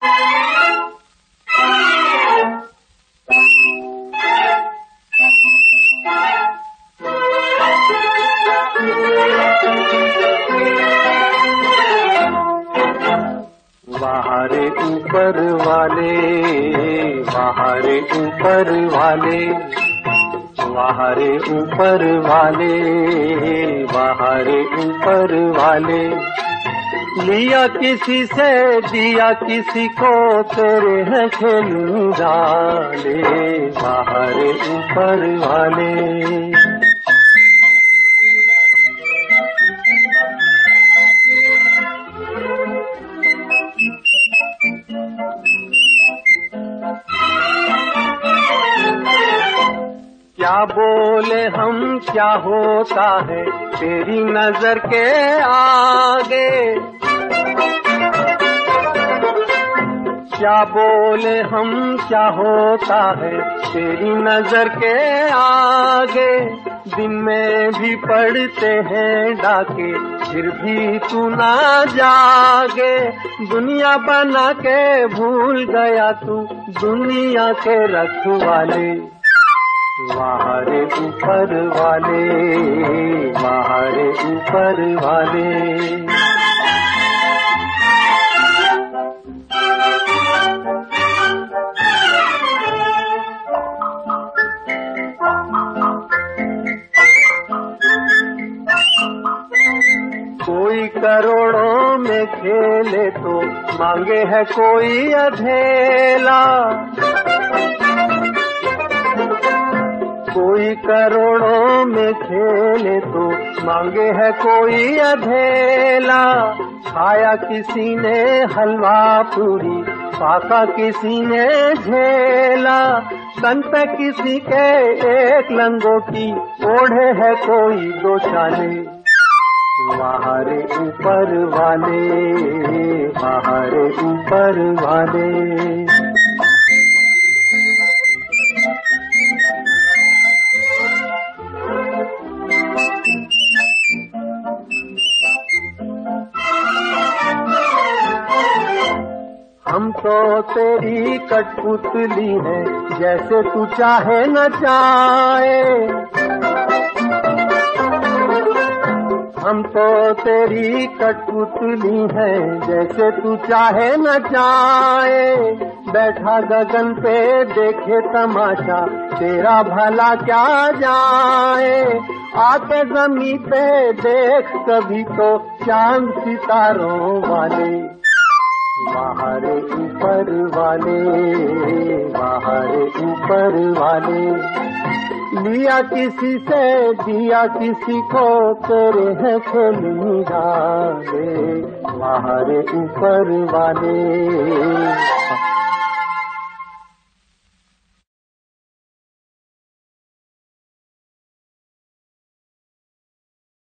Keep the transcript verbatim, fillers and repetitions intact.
वहाँ रे ऊपर वाले, वहाँ रे ऊपर वाले, वहाँ रे ऊपर वाले, वहाँ रे ऊपर वाले, लिया किसी से दिया किसी को, तेरे हैं खेल डाले, वहाँ रे ऊपर वाले। क्या बोले हम क्या होता है तेरी नजर के आगे, क्या बोले हम क्या होता है तेरी नजर के आगे, दिन में भी पड़ते हैं डाके फिर भी तू ना जागे, दुनिया बना के भूल गया तू दुनिया के रखवाले, वहाँ रे ऊपर वाले, वहाँ रे ऊपर वाले। कोई करोड़ों में खेले तो मांगे है कोई अधेला, कोई करोड़ों में खेले तो मांगे है कोई अधेला, खाया किसी ने हलवा पूरी पाका किसी ने झेला, तन पे किसी के एक लंगोटी ओढ़े है कोई दो चाले, वहाँ रे ऊपर वाले, वहाँ रे ऊपर वाले। हम तो तेरी कठपुतली है जैसे तू चाहे न चाहे, हम तो तेरी कठपुतली है जैसे तू चाहे न चाहे, बैठा गगन पे देखे तमाशा तेरा भला क्या जाए, आके जमीन पे देख कभी तो चांद सितारों वाले, वहाँ रे ऊपर वाले, वहाँ रे ऊपर वाले, लिया किसी से दिया किसी को, तेरे हैं खेल डाले, वहाँ रे ऊपर वाले।